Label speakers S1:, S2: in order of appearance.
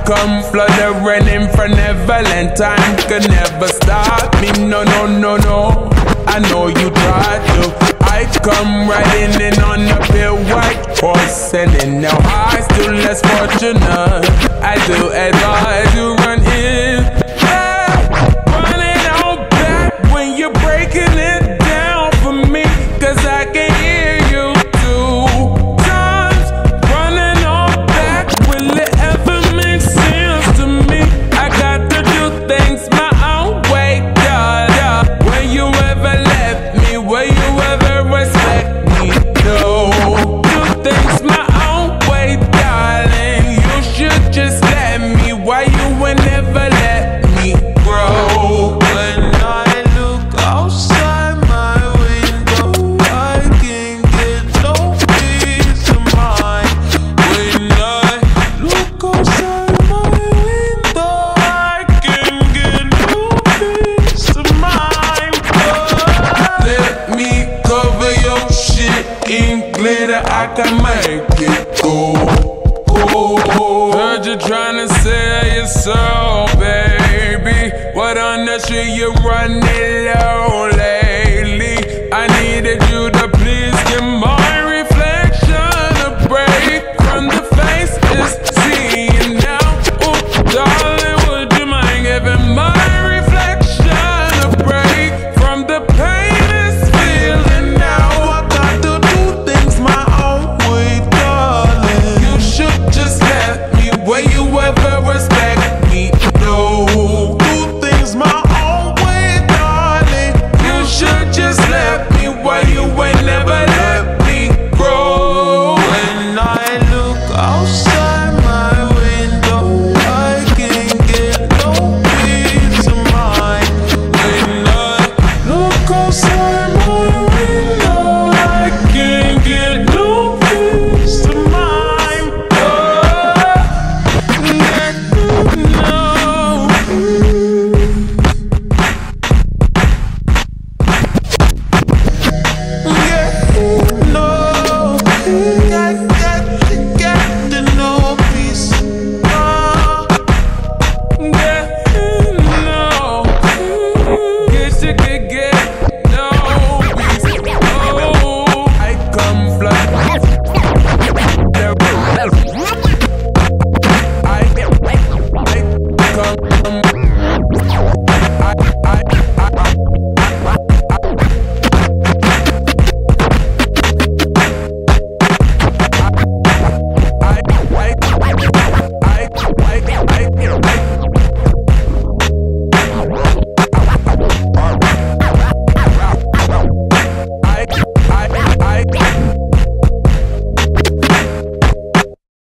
S1: come fluttering in from Neverland. Time could never stop me, no, no, no, no. I know you tried to. I come riding in on a pale white horse, and in now I still less fortunate. I do advise you run in, running out back when you're breaking it down for me, 'cause I can hear you 2 times. Running on back, will it ever make sense to me? I got to do things my own way, yeah. Will you ever let me? Will you ever respect me? No. Do things my own way, darling. You should just let me. Why you would never let me grow?
S2: When I look outside my window, I can get no peace of mind. When I look outside my window, I can get no peace of mind.
S1: Let me cover your shit in glitter. I got my